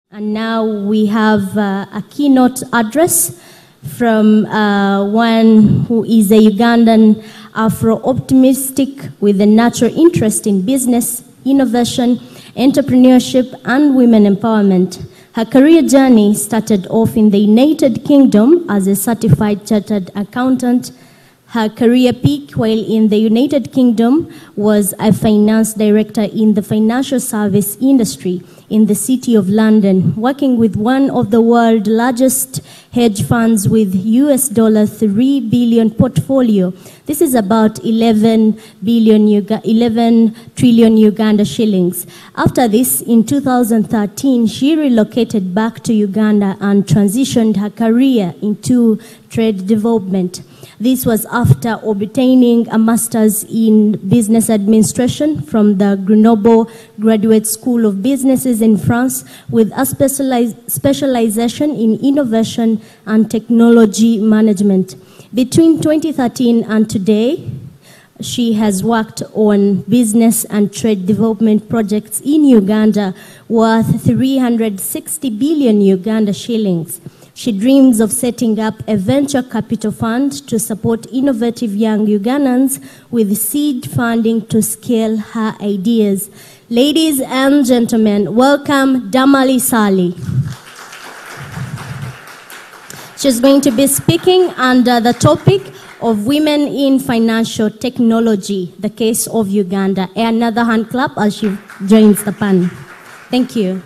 And now we have a keynote address from one who is a Ugandan Afro-optimistic with a natural interest in business, innovation, entrepreneurship, and women empowerment. Her career journey started off in the United Kingdom as a certified chartered accountant. Her career peak while in the United Kingdom was a finance director in the financial service industry in the City of London, working with one of the world's largest hedge funds with US $3 billion portfolio. This is about 11 trillion Uganda shillings. After this, in 2013, she relocated back to Uganda and transitioned her career into trade development. This was after obtaining a master's in business administration from the Grenoble Graduate School of Businesses in France with a specialization in innovation and technology management. Between 2013 and today, she has worked on business and trade development projects in Uganda worth 360 billion Uganda shillings. She dreams of setting up a venture capital fund to support innovative young Ugandans with seed funding to scale her ideas. Ladies and gentlemen, welcome Damali Sali. She's going to be speaking under the topic of women in financial technology, the case of Uganda. Another hand clap as she joins the panel. Thank you.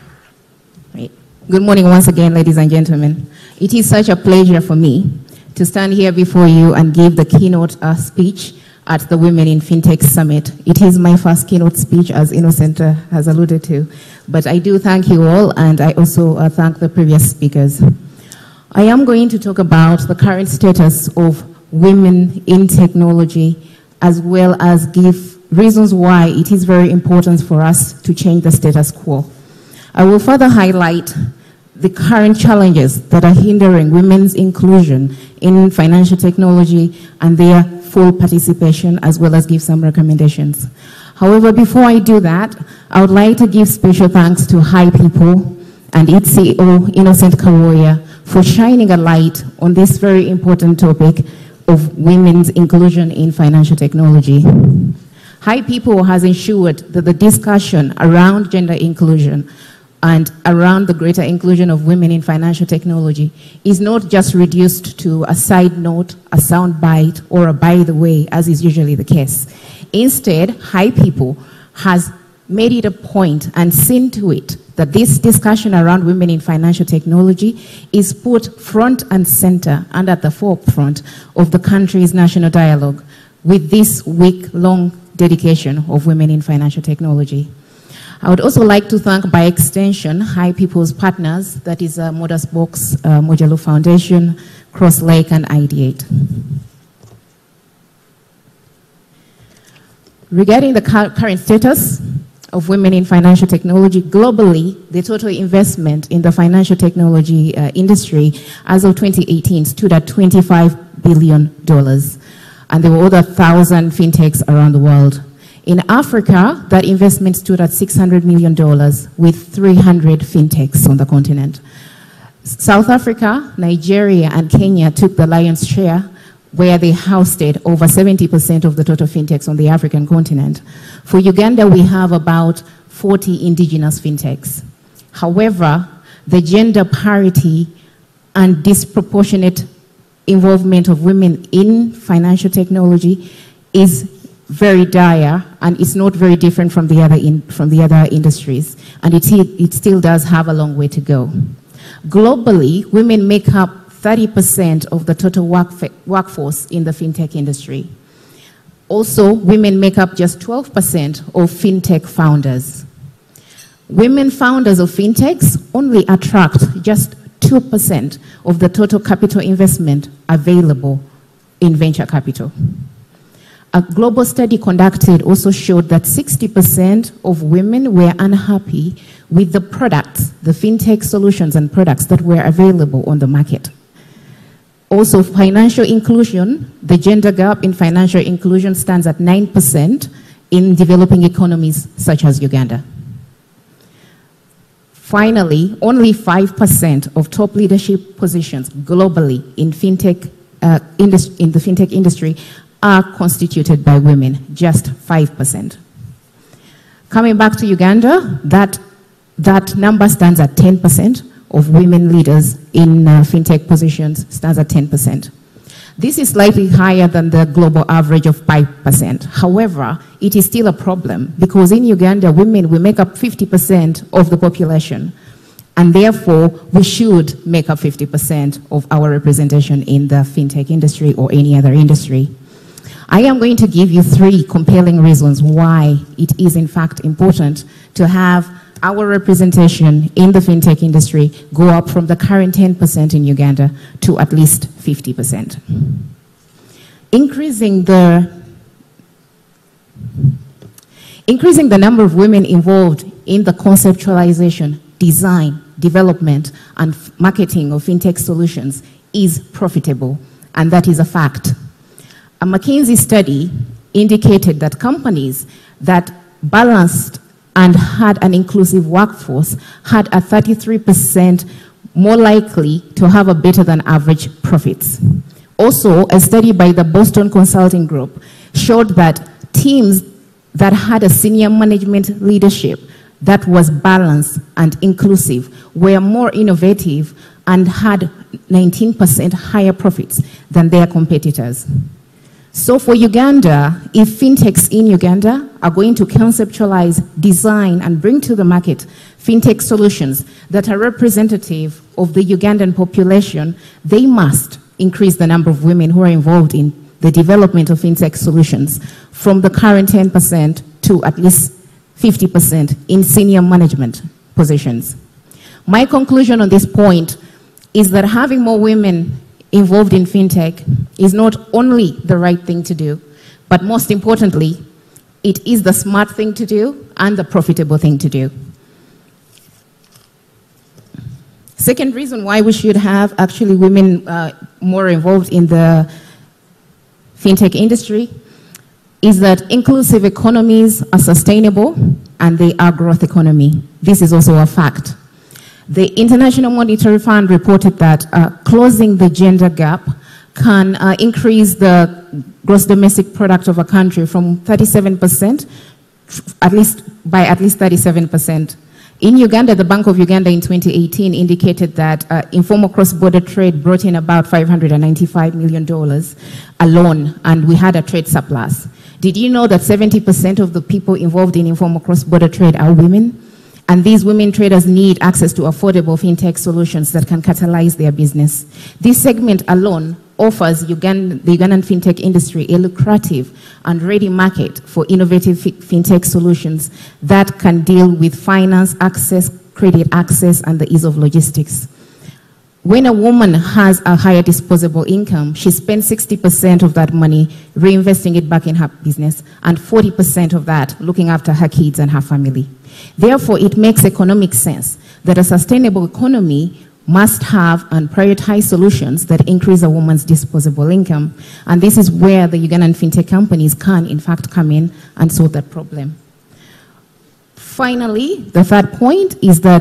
Good morning once again, ladies and gentlemen. It is such a pleasure for me to stand here before you and give the keynote speech at the Women in FinTech Summit. It is my first keynote speech, as Innocent has alluded to, but I do thank you all, and I also thank the previous speakers. I am going to talk about the current status of women in technology, as well as give reasons why it is very important for us to change the status quo. I will further highlight the current challenges that are hindering women's inclusion in financial technology and their full participation, as well as give some recommendations. However, before I do that, I would like to give special thanks to High People and its CEO, Innocent Kawoya, for shining a light on this very important topic of women's inclusion in financial technology. High People has ensured that the discussion around gender inclusion and around the greater inclusion of women in financial technology is not just reduced to a side note, a sound bite, or a by the way, as is usually the case. Instead, High People has made it a point and seen to it that this discussion around women in financial technology is put front and center and at the forefront of the country's national dialogue with this week-long dedication of women in financial technology. I would also like to thank, by extension, High People's partners, that is Modus Box, Mojalo Foundation, Cross Lake, and Ideate. Regarding the current status of women in financial technology, globally, the total investment in the financial technology industry as of 2018 stood at $25 billion, and there were over 1,000 fintechs around the world. In Africa, that investment stood at $600 million with 300 fintechs on the continent. South Africa, Nigeria, and Kenya took the lion's share, where they hosted over 70% of the total fintechs on the African continent. For Uganda, we have about 40 indigenous fintechs. However, the gender parity and disproportionate involvement of women in financial technology is very dire, and it's not very different from the other industries, and it still does have a long way to go. Globally, women make up 30% of the total workforce in the fintech industry. Also, women make up just 12% of fintech founders. Women founders of fintechs only attract just 2% of the total capital investment available in venture capital. A global study conducted also showed that 60% of women were unhappy with the products, the fintech solutions and products that were available on the market. Also, financial inclusion, the gender gap in financial inclusion stands at 9% in developing economies such as Uganda. Finally, only 5% of top leadership positions globally in the fintech industry are constituted by women, just 5%. Coming back to Uganda, that number stands at 10% of women leaders in fintech positions, stands at 10%. This is slightly higher than the global average of 5%. However, it is still a problem because in Uganda, women, we make up 50% of the population. And therefore, we should make up 50% of our representation in the fintech industry or any other industry. I am going to give you 3 compelling reasons why it is in fact important to have our representation in the fintech industry go up from the current 10% in Uganda to at least 50%. Increasing the number of women involved in the conceptualization, design, development, and marketing of fintech solutions is profitable, and that is a fact. A McKinsey study indicated that companies that balanced and had an inclusive workforce had a 33% more likely to have a better than average profits. Also, a study by the Boston Consulting Group showed that teams that had a senior management leadership that was balanced and inclusive were more innovative and had 19% higher profits than their competitors. So for Uganda, if fintechs in Uganda are going to conceptualize, design, and bring to the market fintech solutions that are representative of the Ugandan population, they must increase the number of women who are involved in the development of fintech solutions from the current 10% to at least 50% in senior management positions. My conclusion on this point is that having more women involved in fintech is not only the right thing to do, but most importantly, it is the smart thing to do and the profitable thing to do. Second reason why we should have actually women more involved in the fintech industry is that inclusive economies are sustainable and they are growth economy. This is also a fact. The International Monetary Fund reported that closing the gender gap can increase the gross domestic product of a country from 37% by at least 37%. In Uganda, the Bank of Uganda in 2018 indicated that informal cross-border trade brought in about $595 million alone, and we had a trade surplus. Did you know that 70% of the people involved in informal cross-border trade are women? And these women traders need access to affordable fintech solutions that can catalyze their business. This segment alone offers the Ugandan fintech industry a lucrative and ready market for innovative fintech solutions that can deal with finance access, credit access, and the ease of logistics. When a woman has a higher disposable income, she spends 60% of that money reinvesting it back in her business and 40% of that looking after her kids and her family. Therefore, it makes economic sense that a sustainable economy must have and prioritize solutions that increase a woman's disposable income. And this is where the Ugandan fintech companies can, in fact, come in and solve that problem. Finally, the third point is that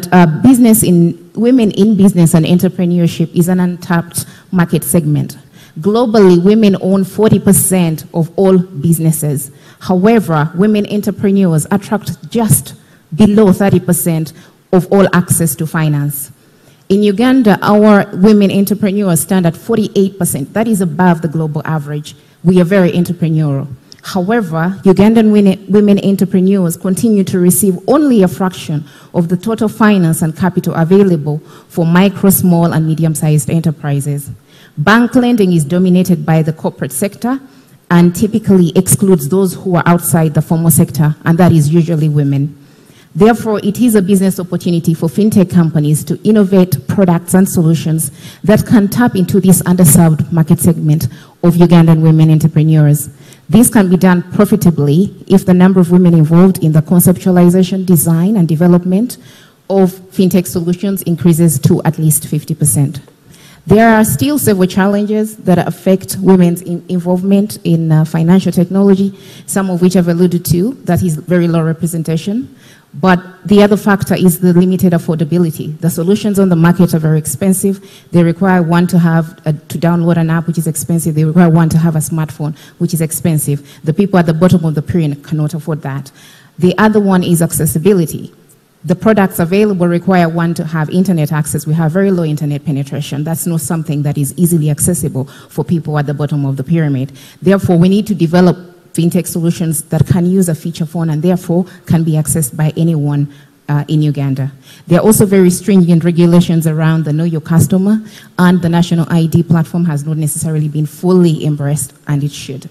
women in business and entrepreneurship is an untapped market segment. Globally, women own 40% of all businesses. However, women entrepreneurs attract just below 30% of all access to finance. In Uganda, our women entrepreneurs stand at 48%. That is above the global average. We are very entrepreneurial. However, Ugandan women entrepreneurs continue to receive only a fraction of the total finance and capital available for micro, small, and medium-sized enterprises. Bank lending is dominated by the corporate sector and typically excludes those who are outside the formal sector, and that is usually women. Therefore, it is a business opportunity for fintech companies to innovate products and solutions that can tap into this underserved market segment of Ugandan women entrepreneurs. This can be done profitably if the number of women involved in the conceptualization, design, and development of fintech solutions increases to at least 50%. There are still several challenges that affect women's involvement in financial technology, some of which I've alluded to, that is very low representation. But the other factor is the limited affordability. The solutions on the market are very expensive. They require one to have to download an app, which is expensive. They require one to have a smartphone, which is expensive. The people at the bottom of the pyramid cannot afford that. The other one is accessibility. The products available require one to have internet access. We have very low internet penetration. That's not something that is easily accessible for people at the bottom of the pyramid. Therefore, we need to develop fintech solutions that can use a feature phone and therefore can be accessed by anyone in Uganda. There are also very stringent regulations around the Know Your Customer, and the National ID platform has not necessarily been fully embraced, and it should.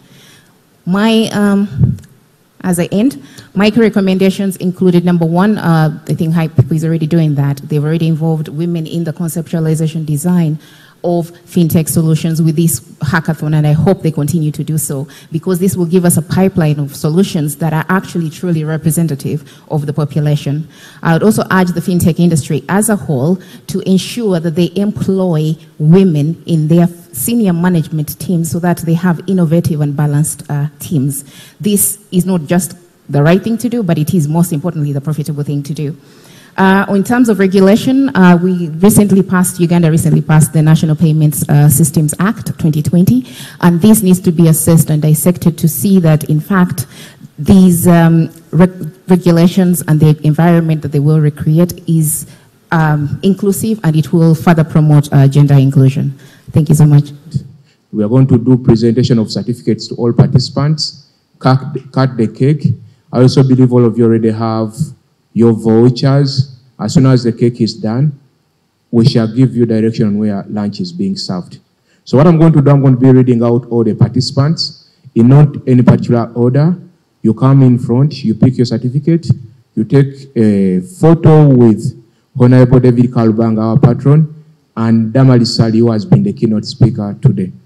As I end, my recommendations included, number one, I think Hype is already doing that. They've already involved women in the conceptualization design of fintech solutions with this hackathon, and I hope they continue to do so, because this will give us a pipeline of solutions that are actually truly representative of the population. I would also urge the fintech industry as a whole to ensure that they employ women in their senior management teams so that they have innovative and balanced teams. This is not just the right thing to do, but it is most importantly the profitable thing to do. In terms of regulation, Uganda recently passed the National Payments Systems Act 2020, and this needs to be assessed and dissected to see that, in fact, these regulations and the environment that they will recreate is inclusive, and it will further promote gender inclusion. Thank you so much. We are going to do presentation of certificates to all participants, cut the cake. I also believe all of you already have your vouchers. As soon as the cake is done, we shall give you direction on where lunch is being served. So what I'm going to do, I'm going to be reading out all the participants in not any particular order. You come in front, you pick your certificate, you take a photo with Honorable David Kalubanga, our patron, and Damaris Sali, who has been the keynote speaker today.